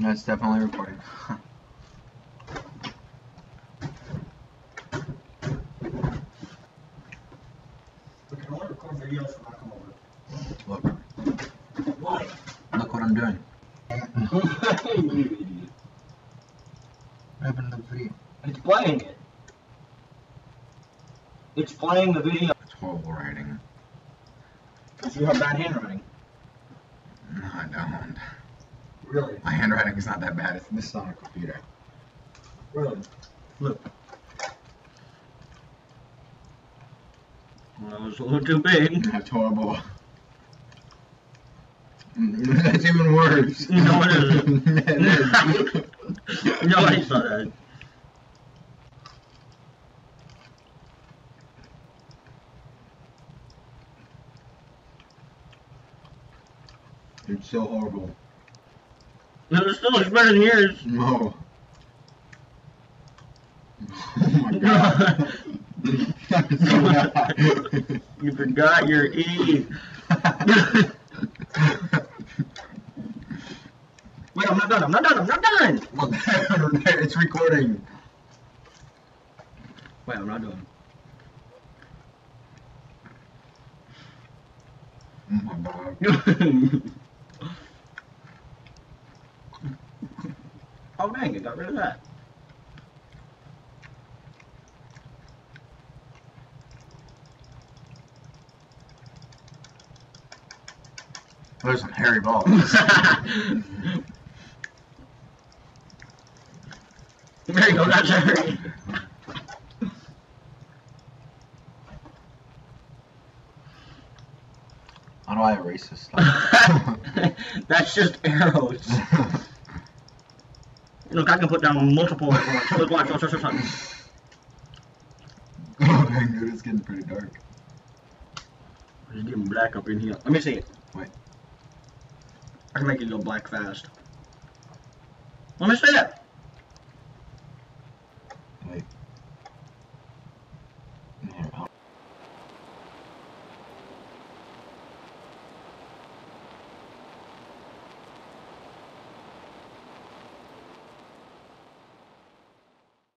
No, it's definitely recording. We can only record videos when I come over. Look. What? Look what I'm doing. You idiot. What happened to the video? It's playing it. It's playing the video. It's horrible writing. Because you have bad handwriting. No, I don't. Really? My handwriting is not that bad. This is on a computer. Really? Look. Well, that was a little too big. That's horrible. That's even worse. No, it isn't. It is. Nobody saw that. It's so horrible. No, it still looks better than yours. No. Oh my god. You forgot your E. Wait, I'm not done. I'm not done. I'm not done. Well, there, it's recording. Wait, I'm not done. Oh my god. Oh dang, it got rid of that. There's some hairy balls. There you go, that's Harry. How do I erase this stuff? That's just arrows. Look, I can put down multiple at once. Look, watch. Oh dang, dude, it's getting pretty dark. It's getting black up in here. Let me see it. Wait. I can make it go black fast. Let me see it.